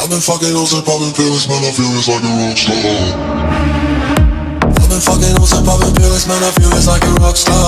I've been fucking hoes and popping pills, man, I feel it's like a rock star. I've been fucking hoes and popping pills, man, I feel it's like a rock star.